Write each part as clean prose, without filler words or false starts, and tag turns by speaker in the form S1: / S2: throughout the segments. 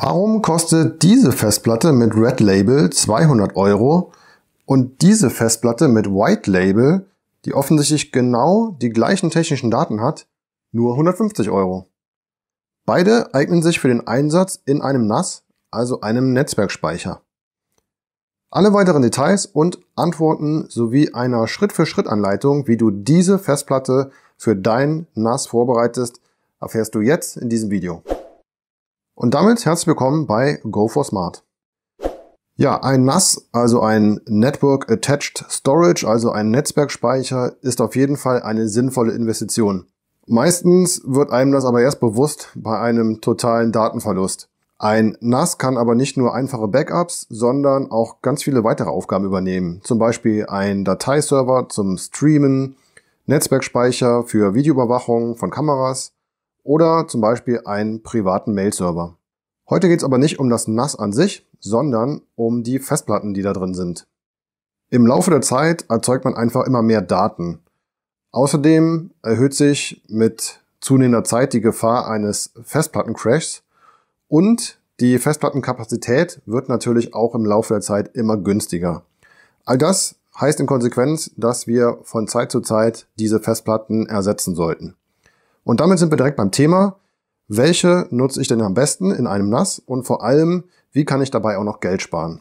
S1: Warum kostet diese Festplatte mit Red Label 200 € und diese Festplatte mit White Label, die offensichtlich genau die gleichen technischen Daten hat, nur 150 €? Beide eignen sich für den Einsatz in einem NAS, also einem Netzwerkspeicher. Alle weiteren Details und Antworten sowie einer Schritt-für-Schritt-Anleitung, wie du diese Festplatte für dein NAS vorbereitest, erfährst du jetzt in diesem Video. Und damit herzlich willkommen bei Go4Smart. Ja, ein NAS, also ein Network Attached Storage, also ein Netzwerkspeicher, ist auf jeden Fall eine sinnvolle Investition. Meistens wird einem das aber erst bewusst bei einem totalen Datenverlust. Ein NAS kann aber nicht nur einfache Backups, sondern auch ganz viele weitere Aufgaben übernehmen. Zum Beispiel ein Dateiserver zum Streamen, Netzwerkspeicher für Videoüberwachung von Kameras oder zum Beispiel einen privaten Mail-Server. Heute geht es aber nicht um das NAS an sich, sondern um die Festplatten, die da drin sind. Im Laufe der Zeit erzeugt man einfach immer mehr Daten. Außerdem erhöht sich mit zunehmender Zeit die Gefahr eines Festplattencrashs und die Festplattenkapazität wird natürlich auch im Laufe der Zeit immer günstiger. All das heißt in Konsequenz, dass wir von Zeit zu Zeit diese Festplatten ersetzen sollten. Und damit sind wir direkt beim Thema: Welche nutze ich denn am besten in einem NAS und vor allem, wie kann ich dabei auch noch Geld sparen?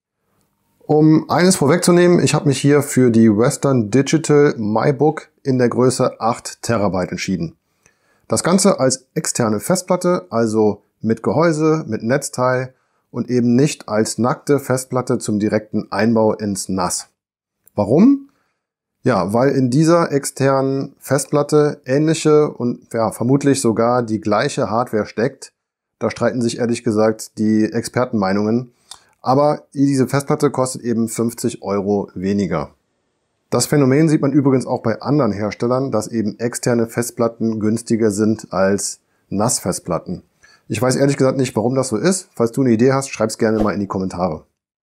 S1: Um eines vorwegzunehmen, ich habe mich hier für die Western Digital MyBook in der Größe 8 TB entschieden. Das Ganze als externe Festplatte, also mit Gehäuse, mit Netzteil und eben nicht als nackte Festplatte zum direkten Einbau ins NAS. Warum? Ja, weil in dieser externen Festplatte ähnliche und ja, vermutlich sogar die gleiche Hardware steckt. Da streiten sich ehrlich gesagt die Expertenmeinungen. Aber diese Festplatte kostet eben 50 € weniger. Das Phänomen sieht man übrigens auch bei anderen Herstellern, dass eben externe Festplatten günstiger sind als NAS-Festplatten. Ich weiß ehrlich gesagt nicht, warum das so ist. Falls du eine Idee hast, schreib es gerne mal in die Kommentare.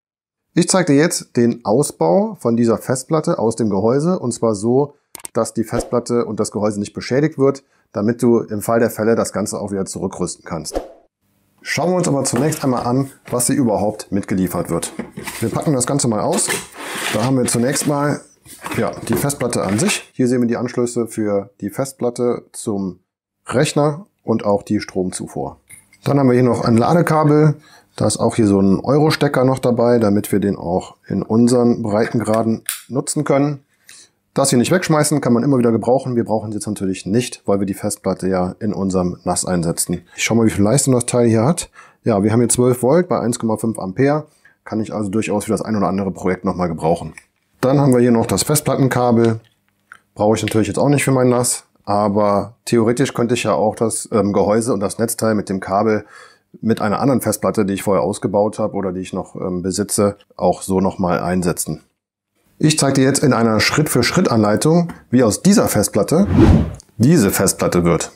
S1: Ich zeige dir jetzt den Ausbau von dieser Festplatte aus dem Gehäuse, und zwar so, dass die Festplatte und das Gehäuse nicht beschädigt wird, damit du im Fall der Fälle das Ganze auch wieder zurückrüsten kannst. Schauen wir uns aber zunächst einmal an, was hier überhaupt mitgeliefert wird. Wir packen das Ganze mal aus. Da haben wir zunächst mal die Festplatte an sich. Hier sehen wir die Anschlüsse für die Festplatte zum Rechner und auch die Stromzufuhr. Dann haben wir hier noch ein Ladekabel. Da ist auch hier so ein Euro-Stecker noch dabei, damit wir den auch in unseren Breitengraden nutzen können. Das hier nicht wegschmeißen, kann man immer wieder gebrauchen. Wir brauchen es jetzt natürlich nicht, weil wir die Festplatte ja in unserem NAS einsetzen. Ich schaue mal, wie viel Leistung das Teil hier hat. Ja, wir haben hier 12 Volt bei 1,5 Ampere. Kann ich also durchaus für das ein oder andere Projekt nochmal gebrauchen. Dann haben wir hier noch das Festplattenkabel. Brauche ich natürlich jetzt auch nicht für mein NAS. Aber theoretisch könnte ich ja auch das Gehäuse und das Netzteil mit dem Kabel mit einer anderen Festplatte, die ich vorher ausgebaut habe oder die ich noch besitze, auch so nochmal einsetzen. Ich zeige dir jetzt in einer Schritt-für-Schritt-Anleitung, wie aus dieser Festplatte diese Festplatte wird.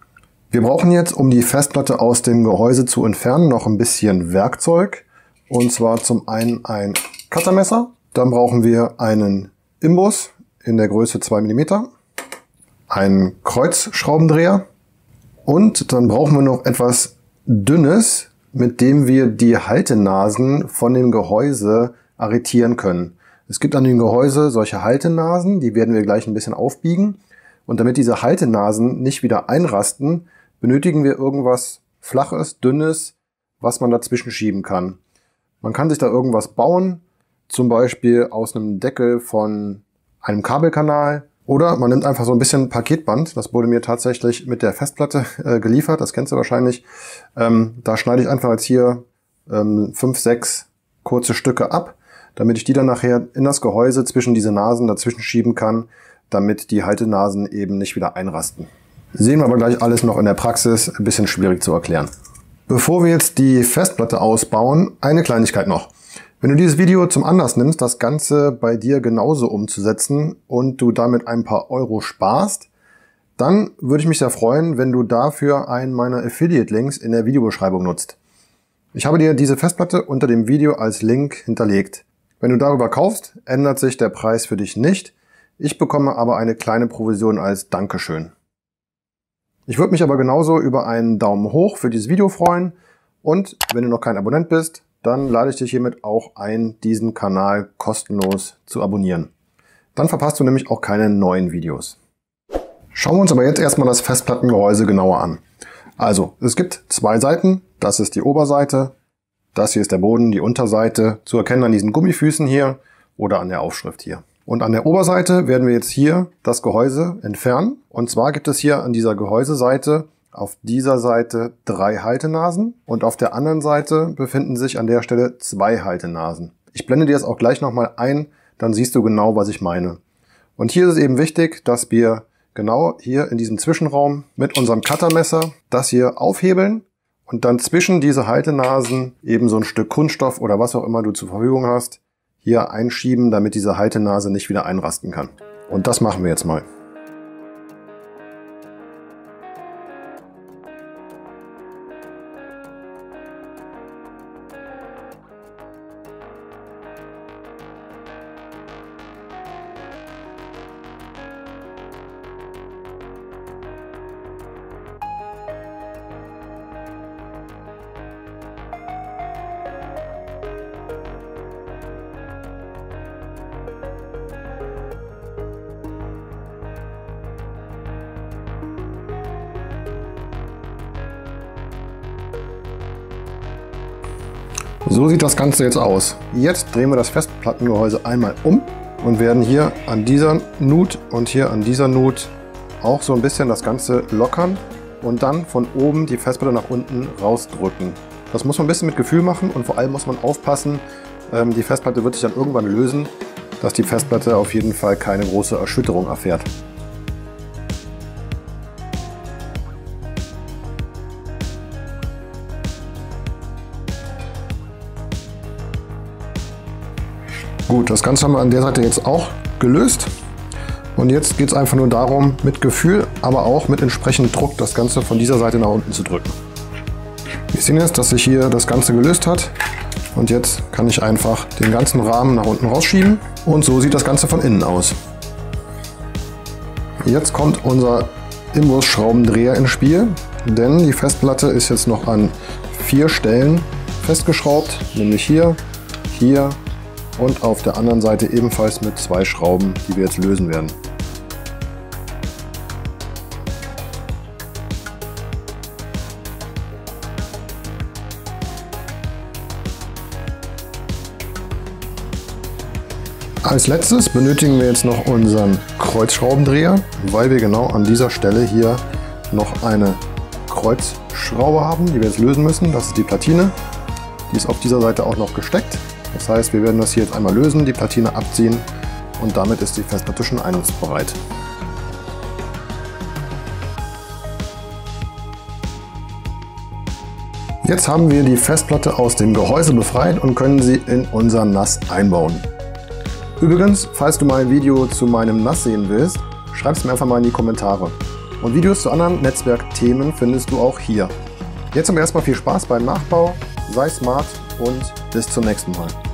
S1: Wir brauchen jetzt, um die Festplatte aus dem Gehäuse zu entfernen, noch ein bisschen Werkzeug. Und zwar zum einen ein Cuttermesser. Dann brauchen wir einen Imbus in der Größe 2 mm, einen Kreuzschraubendreher und dann brauchen wir noch etwas Dünnes, mit dem wir die Haltenasen von dem Gehäuse arretieren können. Es gibt an dem Gehäuse solche Haltenasen, die werden wir gleich ein bisschen aufbiegen. Und damit diese Haltenasen nicht wieder einrasten, benötigen wir irgendwas Flaches, Dünnes, was man dazwischen schieben kann. Man kann sich da irgendwas bauen, zum Beispiel aus einem Deckel von einem Kabelkanal. Oder man nimmt einfach so ein bisschen Paketband, das wurde mir tatsächlich mit der Festplatte geliefert, das kennst du wahrscheinlich. Da schneide ich einfach jetzt hier 5, 6 kurze Stücke ab, damit ich die dann nachher in das Gehäuse zwischen diese Nasen dazwischen schieben kann, damit die Haltenasen eben nicht wieder einrasten. Sehen wir aber gleich alles noch in der Praxis, ein bisschen schwierig zu erklären. Bevor wir jetzt die Festplatte ausbauen, eine Kleinigkeit noch. Wenn du dieses Video zum Anlass nimmst, das Ganze bei dir genauso umzusetzen und du damit ein paar Euro sparst, dann würde ich mich sehr freuen, wenn du dafür einen meiner Affiliate-Links in der Videobeschreibung nutzt. Ich habe dir diese Festplatte unter dem Video als Link hinterlegt. Wenn du darüber kaufst, ändert sich der Preis für dich nicht. Ich bekomme aber eine kleine Provision als Dankeschön. Ich würde mich aber genauso über einen Daumen hoch für dieses Video freuen Und wenn du noch kein Abonnent bist, dann lade ich dich hiermit auch ein, diesen Kanal kostenlos zu abonnieren. Dann verpasst du nämlich auch keine neuen Videos. Schauen wir uns aber jetzt erstmal das Festplattengehäuse genauer an. Also, es gibt zwei Seiten. Das ist die Oberseite. Das hier ist der Boden, die Unterseite. Zu erkennen an diesen Gummifüßen hier oder an der Aufschrift hier. Und an der Oberseite werden wir jetzt hier das Gehäuse entfernen. Und zwar gibt es hier an dieser Gehäuseseite auf dieser Seite 3 Haltenasen und auf der anderen Seite befinden sich an der Stelle 2 Haltenasen. Ich blende dir das auch gleich nochmal ein, dann siehst du genau, was ich meine. Und hier ist es eben wichtig, dass wir genau hier in diesem Zwischenraum mit unserem Cuttermesser das hier aufhebeln und dann zwischen diese Haltenasen eben so ein Stück Kunststoff oder was auch immer du zur Verfügung hast, hier einschieben, damit diese Haltenase nicht wieder einrasten kann. Und das machen wir jetzt mal. So sieht das Ganze jetzt aus. Jetzt drehen wir das Festplattengehäuse einmal um und werden hier an dieser Nut und hier an dieser Nut auch so ein bisschen das Ganze lockern und dann von oben die Festplatte nach unten rausdrücken. Das muss man ein bisschen mit Gefühl machen und vor allem muss man aufpassen, die Festplatte wird sich dann irgendwann lösen, dass die Festplatte auf jeden Fall keine große Erschütterung erfährt. Gut, das Ganze haben wir an der Seite jetzt auch gelöst. Und jetzt geht es einfach nur darum, mit Gefühl, aber auch mit entsprechendem Druck das Ganze von dieser Seite nach unten zu drücken. Wir sehen jetzt, dass sich hier das Ganze gelöst hat. Und jetzt kann ich einfach den ganzen Rahmen nach unten rausschieben. Und so sieht das Ganze von innen aus. Jetzt kommt unser Imbusschraubendreher ins Spiel. Denn die Festplatte ist jetzt noch an 4 Stellen festgeschraubt. Nämlich hier, hier und auf der anderen Seite ebenfalls mit 2 Schrauben, die wir jetzt lösen werden. Als letztes benötigen wir jetzt noch unseren Kreuzschraubendreher, weil wir genau an dieser Stelle hier noch eine Kreuzschraube haben, die wir jetzt lösen müssen. Das ist die Platine. Die ist auf dieser Seite auch noch gesteckt. Das heißt, wir werden das hier jetzt einmal lösen, die Platine abziehen und damit ist die Festplatte schon einsatzbereit. Jetzt haben wir die Festplatte aus dem Gehäuse befreit und können sie in unser NAS einbauen. Übrigens, falls du mal ein Video zu meinem NAS sehen willst, schreib es mir einfach mal in die Kommentare. Und Videos zu anderen Netzwerkthemen findest du auch hier. Jetzt aber erstmal viel Spaß beim Nachbau, sei smart und bis zum nächsten Mal.